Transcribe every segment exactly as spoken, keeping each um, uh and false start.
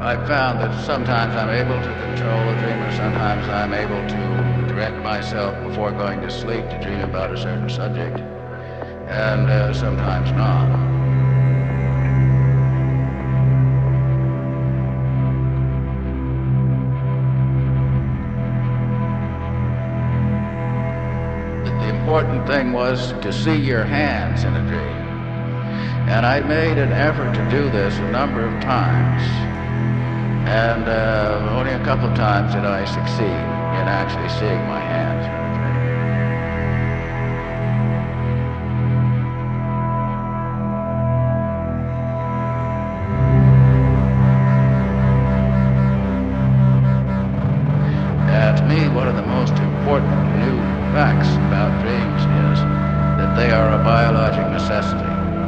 I've found that sometimes I'm able to control a dream, or sometimes I'm able to direct myself before going to sleep to dream about a certain subject, and uh, sometimes not. The important thing was to see your hands in a dream. And I made an effort to do this a number of times. And uh, only a couple of times did I succeed in actually seeing my hands in a dream. And to me, one of the most important new facts about dreams is that they are a biologic necessity.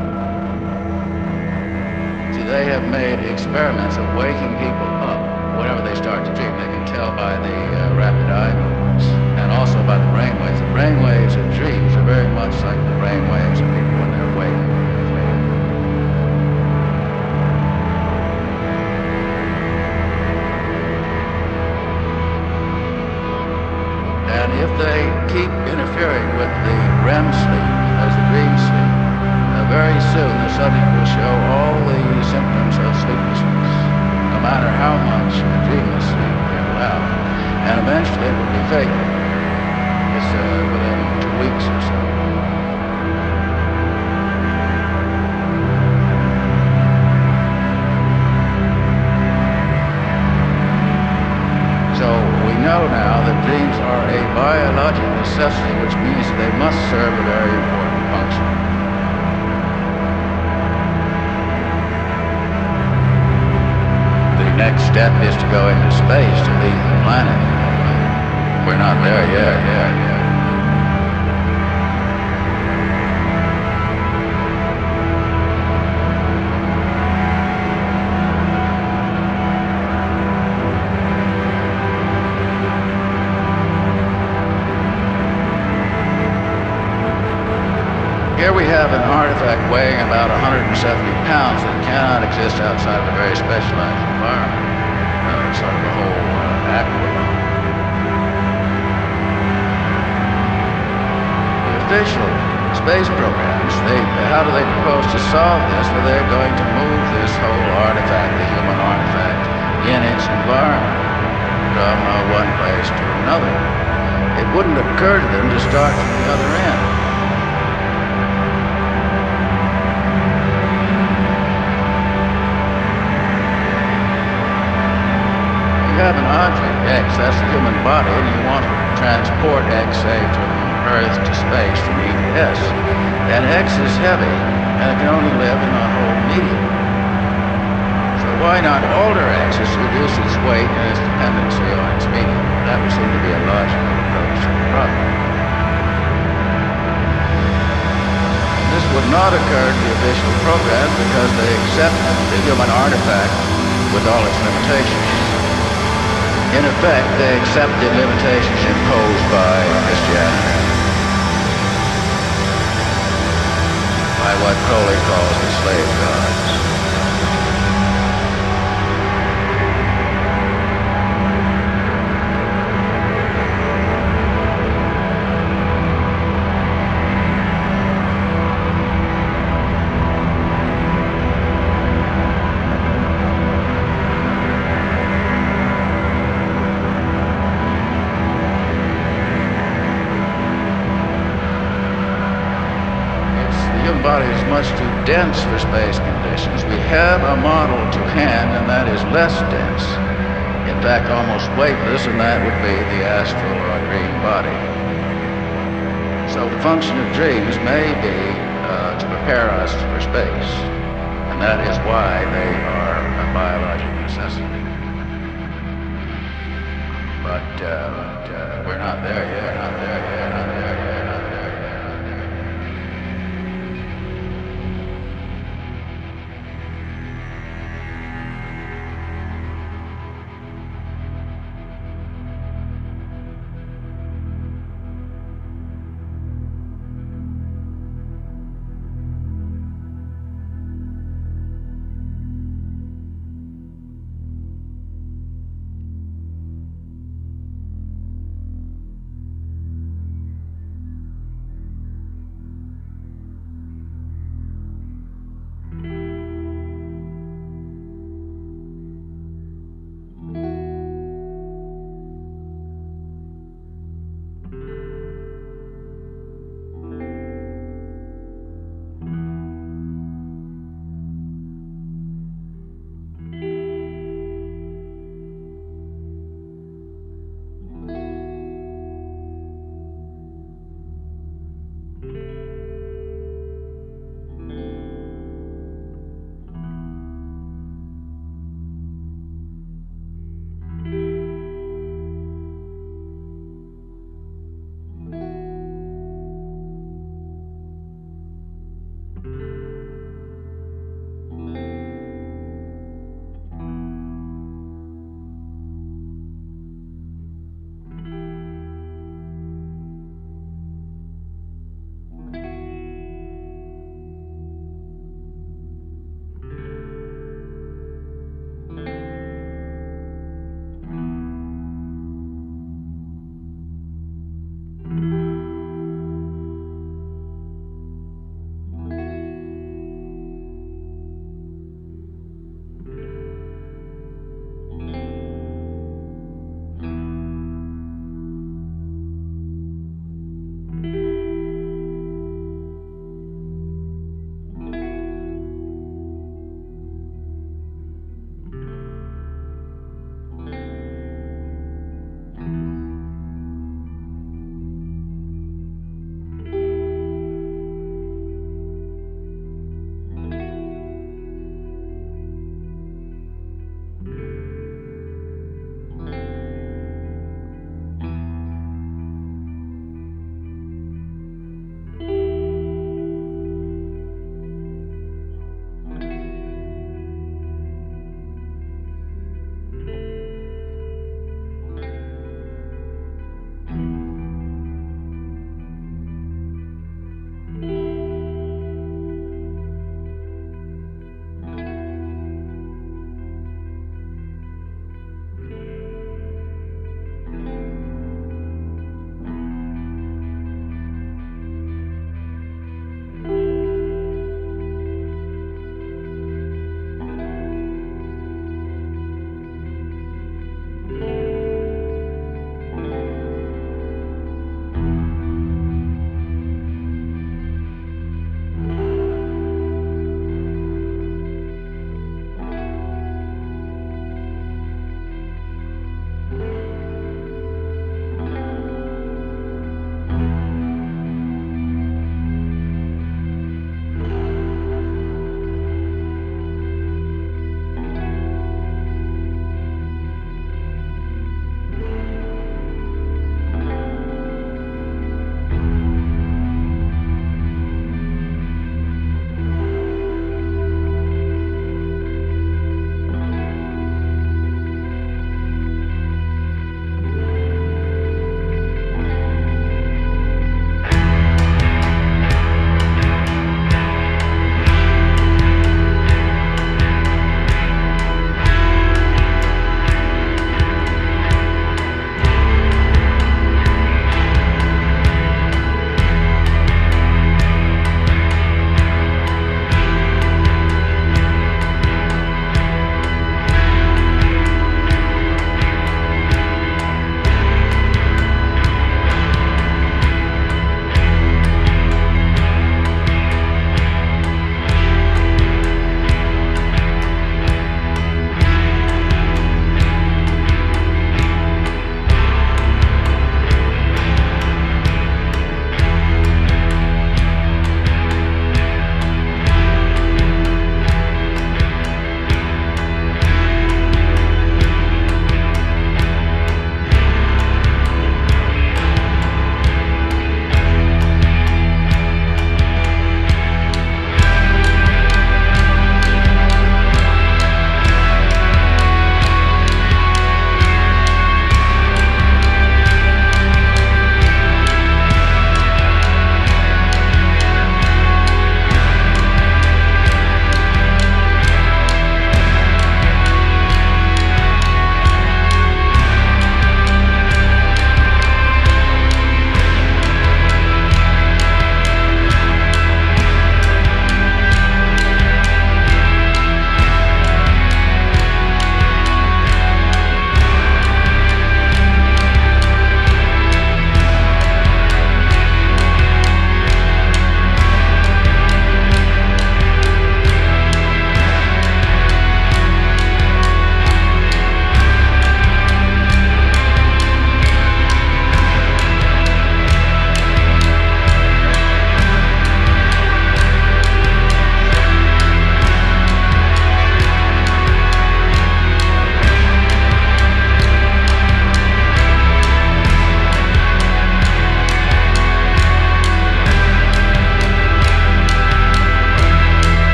See, they have made experiments of waking people up whenever they start to dream. They can tell by the uh, rapid eye movements and also by the brain waves. The brain waves of dreams are very much like the brain waves of people when they're waking. And if they keep interfering with the R E M sleep as the dream sleep, uh, very soon the subject will show all the symptoms of sleeplessness, no matter how much the dreamless sleep can allow. And eventually it will be fatal. It's uh, within two weeks or so. So we know now that dreams are a biological necessity, which means they must serve a very important function. The next step is to go into space to leave the planet. We're not there yet, yet, yet. Here we have an artifact weighing about one hundred seventy pounds that cannot exist outside of a very specialized environment, uh, sort of a whole uh, aquarium. The official space programs, they, how do they propose to solve this? Well, they're going to move this whole artifact, the human artifact, in its environment from uh, one place to another. It wouldn't occur to them to start from the other end. You have an object, X, that's the human body, and you want to transport X, say, from Earth to space from E to S. And X is heavy, and it can only live in a whole medium. So why not alter X to reduce its weight and its dependency on its medium? That would seem to be a logical approach to the problem. And this would not occur to the official program because they accept the human artifact with all its limitations. In effect, they accept the limitations imposed by Christianity, by what Crowley calls the slave gods. The body is much too dense for space conditions. We have a model to hand, and that is less dense. In fact, almost weightless, and that would be the astral or dream body. So the function of dreams may be uh, to prepare us for space, and that is why they are a biological necessity. But, uh, but uh, we're not there yet, not there yet, not there yet.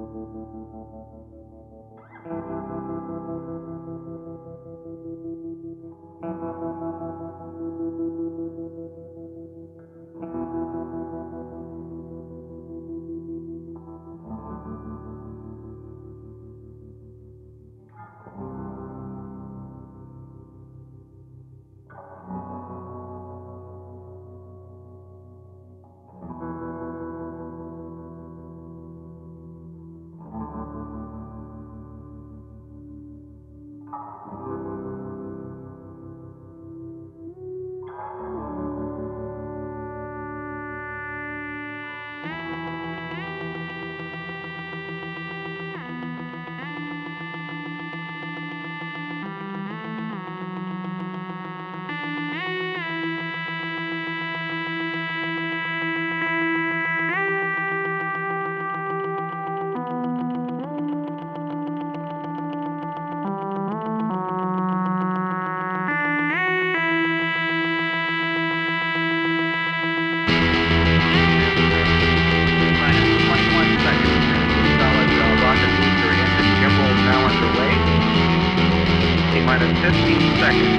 fifteen seconds.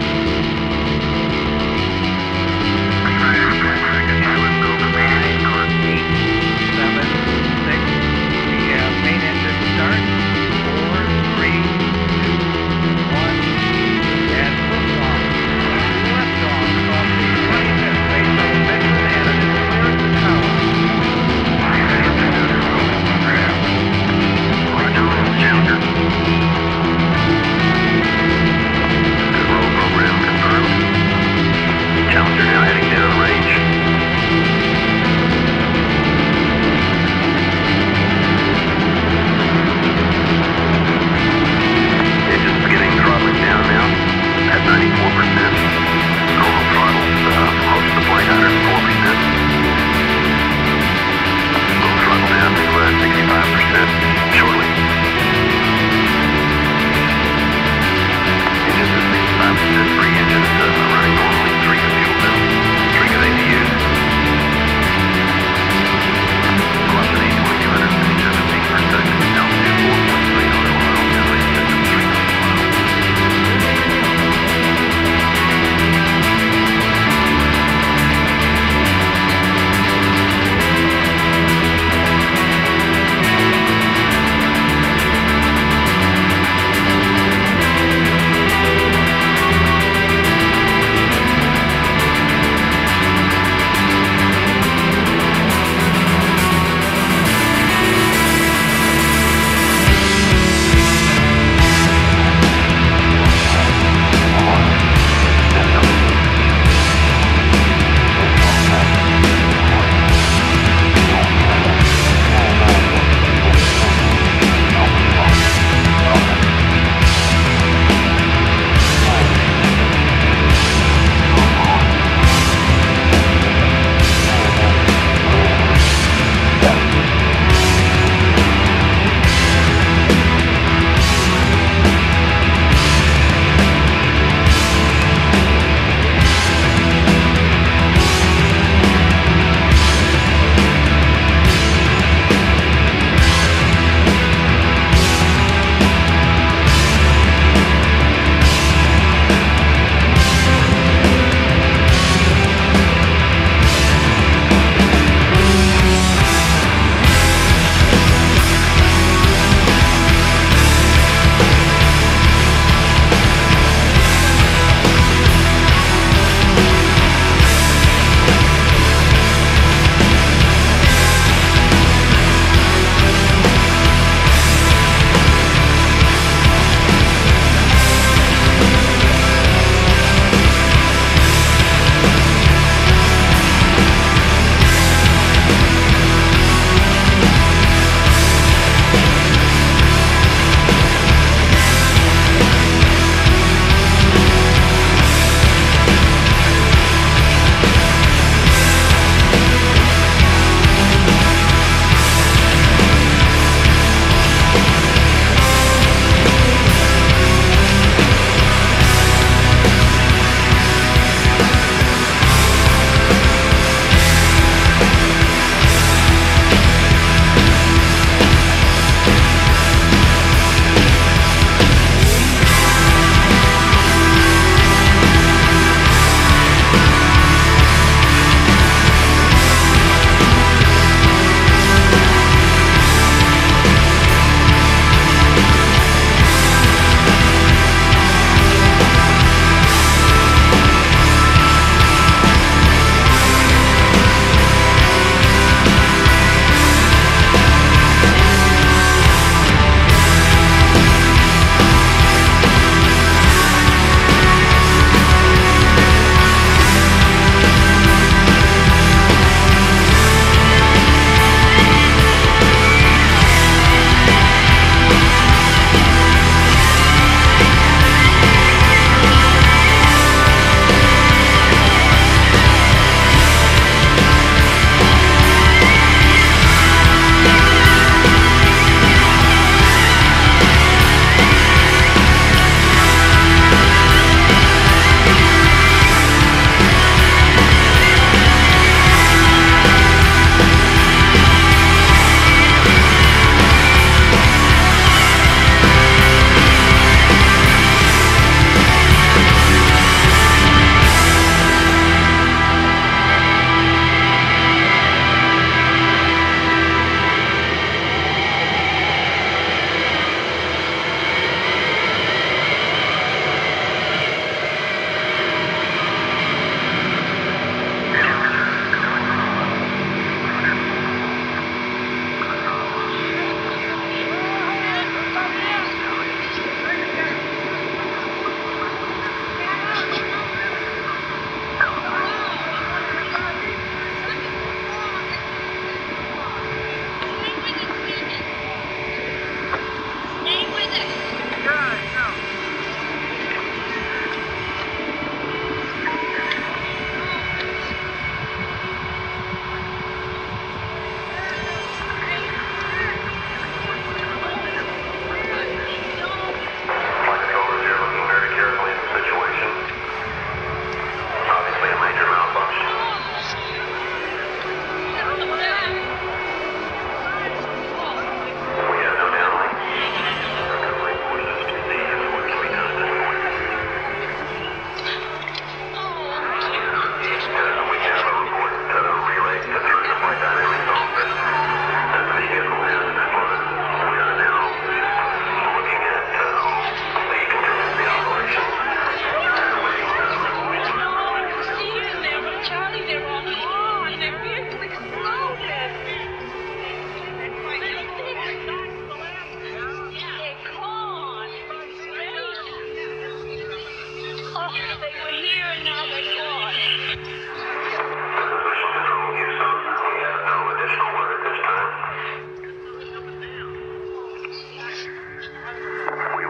Seven, six, the uh, main engine start. Four, three, two, one, and liftoff. Liftoff of the twenty-fifth Space Shuttle mission, and it is cleared the tower. Control program confirmed. Thank you.